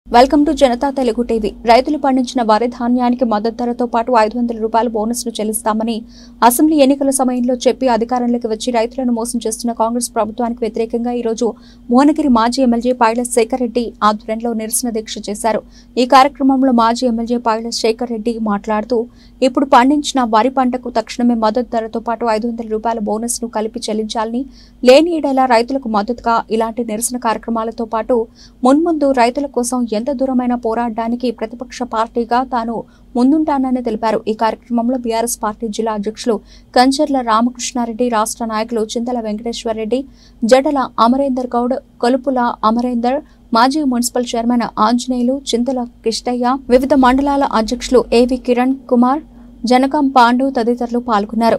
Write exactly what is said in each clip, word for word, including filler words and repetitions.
Welcome to Janata Telugu TV. రైతులు పండించిన వరి ధాన్యానికి మద్దతు ధరతో పాటు ఐదు వందల రూపాయల బోనస్ ను చెల్లిస్తామని అసెంబ్లీ ఎన్నికల సమయంలో చెప్పి అధికారంలోకి వచ్చి రైతులను మోసం చేస్తున్న కాంగ్రెస్ ప్రభుత్వానికి వ్యతిరేకంగా ఈ రోజు భువనగిరి మాజీ ఎమ్మెల్యే పాయల శేఖర్ రెడ్డి ఆధ్వర్యంలో నిరసన దీక్ష చేశారు. ఈ కార్యక్రమంలో మాజీ ఎమ్మెల్యే పాయల శేఖర్ రెడ్డి మాట్లాడుతూ ఇప్పుడు పండించిన వరి పంటకు తక్షణమే మద్దతు ధరతో పాటు ఐదు వందల రూపాయల బోనస్ ను కలిపి చెల్లించాలని, లేని ఏడేలా రైతులకు మద్దతుగా ఇలాంటి నిరసన కార్యక్రమాలతో పాటు మున్ముందు రైతుల కోసం ఎంత దూరమైన పోరాడడానికి ప్రతిపక్ష పార్టీగా తాను ముందుంటానని తెలిపారు. ఈ కార్యక్రమంలో బీఆర్ఎస్ పార్టీ జిల్లా అధ్యక్షులు కంచర్ల రామకృష్ణారెడ్డి, రాష్ట్ర నాయకులు చింతల వెంకటేశ్వర రెడ్డి, జడల అమరేందర్ గౌడ్, కొలుపుల అమరేందర్, మాజీ మున్సిపల్ చైర్మన్ ఆంజనేయులు, చింతల కిష్టయ్య, వివిధ మండలాల అధ్యక్షులు ఏవి కిరణ్ కుమార్, జనకం పాండు తదితరులు పాల్గొన్నారు.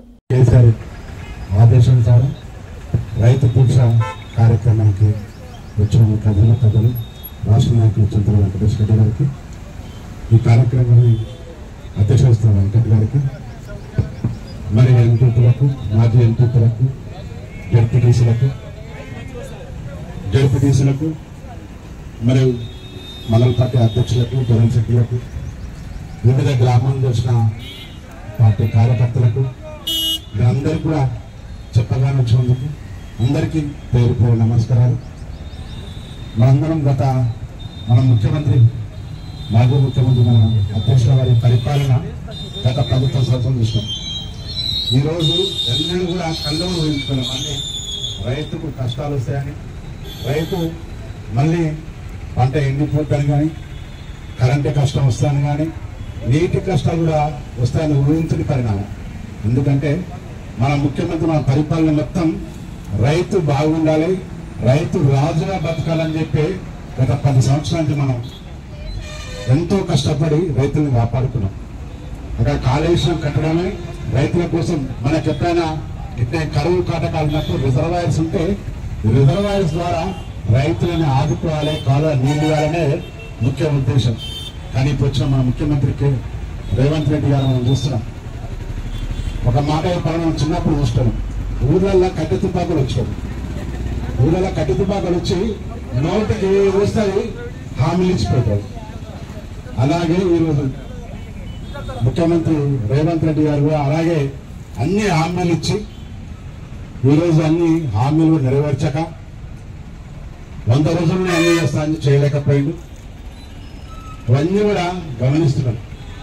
రైతు దీక్ష కార్యక్రమానికి వచ్చిన ప్రజలు ప్రజలు రాష్ట్ర నాయకులు చింతల వెంకటేశ్వర రెడ్డి గారికి, ఈ కార్యక్రమాన్ని అధ్యక్షిస్తున్న వెంకట్ గారికి, మరి ఎంపీలకు, మాజీ ఎంపీలకు, జడ్పీటీసీలకు జడ్పీటీసీలకు మరియు మండల పార్టీ అధ్యక్షులకు, జగన్ శెట్టిలకు, వివిధ గ్రామాల్లో వచ్చిన పార్టీ కార్యకర్తలకు, వీరందరూ కూడా చెప్పగానే వచ్చినందుకు అందరికీ పేరు పేరు నమస్కారాలు. మనందరం గత మన ముఖ్యమంత్రి మాజీ ముఖ్యమంత్రి మన అధ్యక్షుల వారి పరిపాలన గత ప్రభుత్వ సంవత్సరం చూసినాం. ఈరోజు ఎన్నడూ కూడా కళ్ళు ఊహించుకున్నాం. మళ్ళీ రైతుకు కష్టాలు వస్తాయని, రైతు మళ్ళీ పంట ఎండిపోతాను కానీ, కరెంటు కష్టం వస్తాను కానీ, నీటి కష్టాలు కూడా వస్తాయని ఊహించని పరిణామం. ఎందుకంటే మన ముఖ్యమంత్రి మన పరిపాలన మొత్తం రైతు బాగుండాలి, రైతు రాజుగా బతకాలని చెప్పి గత పది సంవత్సరాల నుంచి మనం ఎంతో కష్టపడి రైతులను కాపాడుకున్నాం. అక్కడ కాళేశ్వరం కట్టడమే రైతుల కోసం. మనకు ఎప్పుడైనా ఇట్లా కరువు కాటకాలినప్పుడు రిజర్వాయర్స్ ఉంటే రిజర్వాయర్స్ ద్వారా రైతులను ఆదుకోవాలి, కాలువ నీళ్లు ఇవ్వాలనే ముఖ్య ఉద్దేశం. కానీ ఇప్పుడు వచ్చిన మన ముఖ్యమంత్రికి రేవంత్ రెడ్డి గారు మనం చూస్తున్నాం. ఒక మాట మనం చిన్నప్పుడు చూస్తున్నాం, ఊర్లల్లో కట్టె తుపాకులు వచ్చాడు. ఊళ్ళలో కట్టె తుపాకులు వచ్చి నోటికి వస్తుంది, హామీలు ఇచ్చిపోతాడు. అలాగే ఈరోజు ముఖ్యమంత్రి రేవంత్ రెడ్డి గారు అలాగే అన్ని హామీలు ఇచ్చి ఈరోజు అన్ని హామీలు నెరవేర్చక వంద రోజుల్లో అన్ని చేస్తానని చేయలేకపోయిండు. ఇవన్నీ కూడా గమనిస్తున్నాం.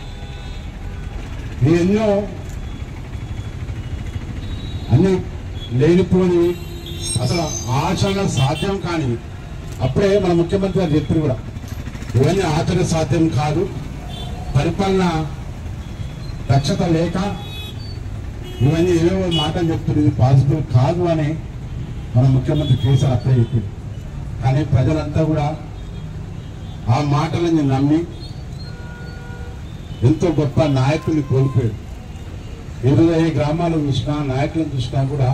ఈ ఎన్నో అన్ని లేనిపోని అసలు ఆచరణ సాధ్యం కాని అప్పుడే మన ముఖ్యమంత్రి గారు చెప్పారు కూడా, ఇవన్నీ ఆచరణ సాధ్యం కాదు, పరిపాలన దక్షత లేక ఇవన్నీ ఏవేవో మాటలు చెప్తున్నారు, ఇది పాసిబుల్ కాదు అని మన ముఖ్యమంత్రి కేసీఆర్ అప్పుడే చెప్పింది. కానీ ప్రజలంతా కూడా ఆ మాటలని నమ్మి ఎంతో గొప్ప నాయకుల్ని కోల్పోయాడు. ఈరోజు ఏ గ్రామాలను చూసినా, నాయకులను చూసినా కూడా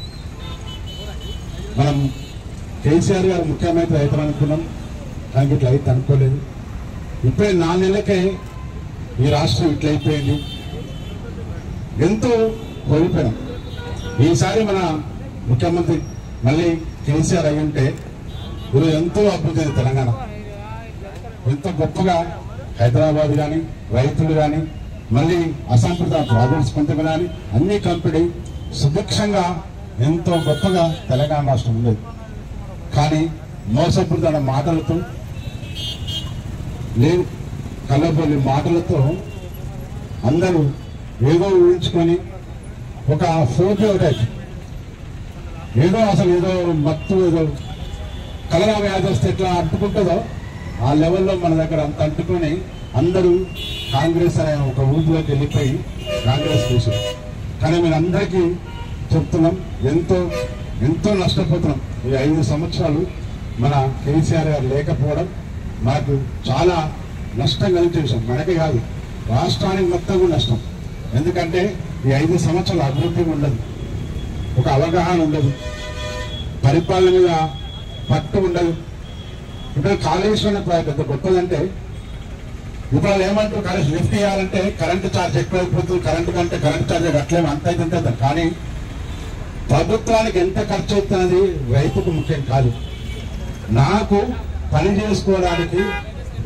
మనం కేసీఆర్ గారు ముఖ్యమంత్రి రైతులు అనుకున్నాం, కానీ ఇట్లా అయితే అనుకోలేదు. ఇప్పుడే నాలుగు నెలలకే ఈ రాష్ట్రం ఇట్లయిపోయింది, ఎంతో కోల్పోయాం. ఈసారి మన ముఖ్యమంత్రి మళ్ళీ కేసీఆర్ అయి ఉంటే ఈరోజు ఎంతో అభివృద్ధి అయింది తెలంగాణ. ఎంతో గొప్పగా హైదరాబాద్ కానీ, రైతులు కానీ, మళ్ళీ అసంకృత ప్రాజెక్ట్స్ కొంత కానీ అన్ని కంపెనీ సుభిక్షంగా ఎంతో గొప్పగా తెలంగాణ రాష్ట్రం ఉండేది. కానీ మోసపూరిత మాటలతో, లేదు కళ్ళబొల్లి మాటలతో అందరూ ఏదో ఊహించుకొని ఒక ఫోటో టైప్ ఏదో అసలు ఏదో మత్తు ఏదో కలరా వ్యాధి వస్తే ఎట్లా అంటుకుంటుందో ఆ లెవెల్లో మన దగ్గర అంత అంటుకొని అందరూ కాంగ్రెస్ అనే ఒక ఊపిలోకి వెళ్ళిపోయి కాంగ్రెస్ చేశారు. కానీ మీరు అందరికీ చెప్తున్నాం, ఎంతో ఎంతో నష్టపోతున్నాం. ఈ ఐదు సంవత్సరాలు మన కేసీఆర్ గారు లేకపోవడం మనకు చాలా నష్టం కలిగించాం. మనకే కాదు, రాష్ట్రానికి మొత్తం కూడా నష్టం. ఎందుకంటే ఈ ఐదు సంవత్సరాలు అభివృద్ధి ఉండదు, ఒక అవగాహన ఉండదు, పరిపాలన మీద పట్టు ఉండదు. ఇప్పుడు కాళేశ్వరం పెద్ద గొప్పదంటే ఇప్పుడు వాళ్ళు ఏమంటారు, కరెంట్ లిఫ్ట్ చేయాలంటే కరెంటు ఛార్జ్ ఎక్కువైపోతుంది, కరెంటు కంటే కరెంట్ ఛార్జ్ అట్లేమో అంత అయితే ఉంటుంది. కానీ ప్రభుత్వానికి ఎంత ఖర్చు అవుతున్నది రైతుకు ముఖ్యం కాదు. నాకు పని చేసుకోవడానికి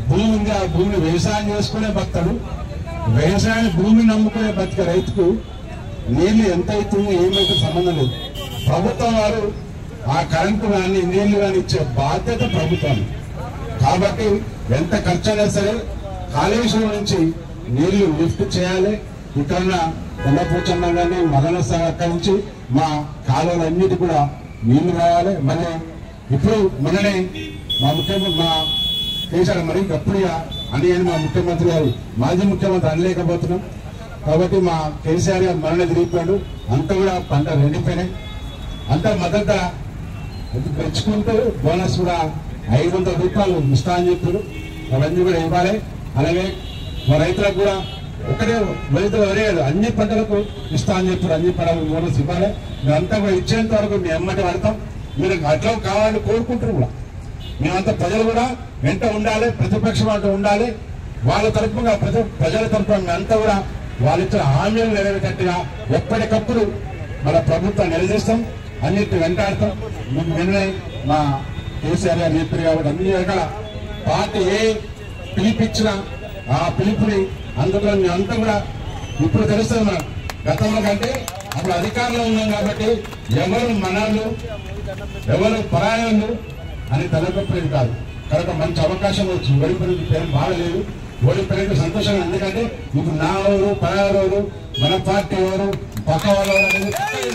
భూమి ఉంది, ఆ భూమిని వ్యవసాయం చేసుకునే బతాడు. వ్యవసాయాన్ని భూమిని నమ్ముకునే బతికే రైతుకు నీళ్లు ఎంత అవుతుంది ఏమైతే సంబంధం లేదు. ప్రభుత్వం వారు ఆ కరెంటు కానీ నీళ్లు కానీ ఇచ్చే బాధ్యత ప్రభుత్వం. కాబట్టి ఎంత ఖర్చు అయినా సరే కాళేశ్వరం నుంచి నీళ్లు లిఫ్ట్ చేయాలి. ఇక్కడ కొండపోచమ్మ కానీ మదనస అక్కడి నుంచి మా కాలువలన్నిటి కూడా నీళ్లు రావాలి. మళ్ళీ ఇప్పుడు మొన్ననే మా ముఖ్యమంత్రి మా కేసీఆర్ మరి అప్పుడు అని మా ముఖ్యమంత్రి గారు మాజీ ముఖ్యమంత్రి అనలేకపోతున్నాం. కాబట్టి మా కేసీఆర్ గారు మరణ తిరిగిపోయాడు. అంతా కూడా పంట ఎండిపోయినాయి. అంతా మద్దతు పెంచుకుంటూ బోనస్ కూడా ఐదు వందల రూపాయలు ఇస్తా అని చెప్పారు. అవన్నీ కూడా ఇవ్వాలి. అలాగే మా రైతులకు కూడా ఒకటే రైతులు ఎవరే అన్ని పంటలకు ఇస్తా అని చెప్పారు. అన్ని పంటలకు బోనస్ ఇవ్వాలి. మేమంతా కూడా ఇచ్చేంత వరకు మేము ఎమ్మటి పడతాం. మీరు అట్లా కావాలని కోరుకుంటారు కూడా. మేమంతా ప్రజలు కూడా వెంట ఉండాలి, ప్రతిపక్ష మాట ఉండాలి. వాళ్ళ తరఫున ప్రజ ప్రజల తరఫున మేమంతా కూడా వాళ్ళు ఇచ్చిన హామీలు నెరవేరేటట్టుగా ఎప్పటికప్పుడు మన ప్రభుత్వం నిలదీస్తాం, అన్నిటి వెంటాడతాం. నిన్నే మా కేసీఆర్ గారు చెప్పారు కాబట్టి అన్ని రకాల పార్టీ ఏ పిలిపిచ్చినా ఆ పిలుపుని అందులో మేమంతా కూడా ఇప్పుడు తెలుస్తుంది. మనం గతంలో కంటే అప్పుడు అధికారంలో ఉన్నాం కాబట్టి ఎవరు మనలు ఎవరు పరాయాలు అని తలపెట్టేది కాదు. కనుక మంచి అవకాశం వచ్చి ఓడిపోయిన పేరు బాగలేదు. ఓడిపోయిన సంతోషంగా. ఎందుకంటే ఇప్పుడు నా ఎవరు పరాయాలు మన పార్టీ ఎవరు పక్క వాళ్ళు అనేది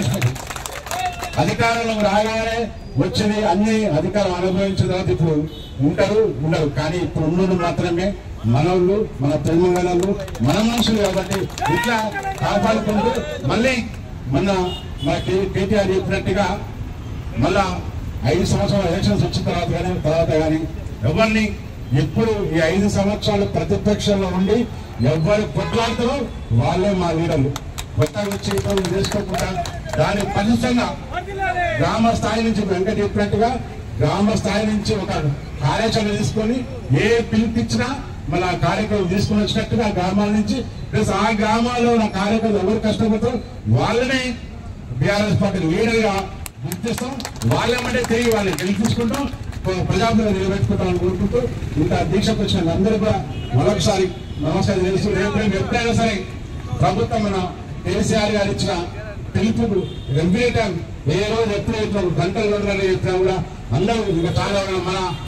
అధికారంలో రాగానే వచ్చింది. అన్ని అధికారం అనుభవించిన తర్వాత ఇప్పుడు ఉంటారు ఉండరు. కానీ ఇప్పుడు ఉన్నది మాత్రమే మనోళ్ళు, మన తెలంగాణలు, మన మనుషులు. కాబట్టి ఇట్లా కాపాడుకుంటూ మళ్ళీ మన మన కేటీఆర్ చెప్పినట్టుగా మళ్ళా ఐదు సంవత్సరాల ఎలక్షన్స్ వచ్చిన తర్వాత కానీ తర్వాత కానీ ఎవరిని ఎప్పుడు ఈ ఐదు సంవత్సరాలు ప్రతిపక్షంలో ఉండి ఎవరు కొట్లాడుతారో వాళ్ళే మా లీడర్లు. కొత్తగా వచ్చి చేసుకోకుండా దాని పరిశుభ్రంగా గ్రామ స్థాయి నుంచి వెంకట చెప్పినట్టుగా గ్రామ స్థాయి నుంచి ఒక కార్యాచరణ తీసుకొని ఏ పిలిపించినా మళ్ళీ ఆ కార్యక్రమం తీసుకుని వచ్చినట్టుగా గ్రామాల నుంచి ప్లస్ ఆ గ్రామాల్లో ఉన్న కార్యక్రమం ఎవరు కష్టపడతారో వాళ్ళని బీఆర్ఎస్ పార్టీ లీడర్గా గుర్తిస్తాం. వాళ్ళేమంటే తిరిగి వాళ్ళని గెలిపించుకుంటాం, ప్రజాప్రతినిధులు నిలబెట్టుకుంటామని కోరుకుంటూ ఇంత దీక్షకు వచ్చిన అందరూ కూడా మరొకసారి నమస్కారం చేస్తూ రేపు ఎప్పుడైనా సరే ప్రభుత్వం మన కేసీఆర్ గారు ఇచ్చిన పిలుపుకు ఎవ్రీ టైం ఏ రోజు ఎప్పుడు చెప్పినా గంటలు గంటలు చెప్పినా కూడా అందరూ ఇంకా చాలా మన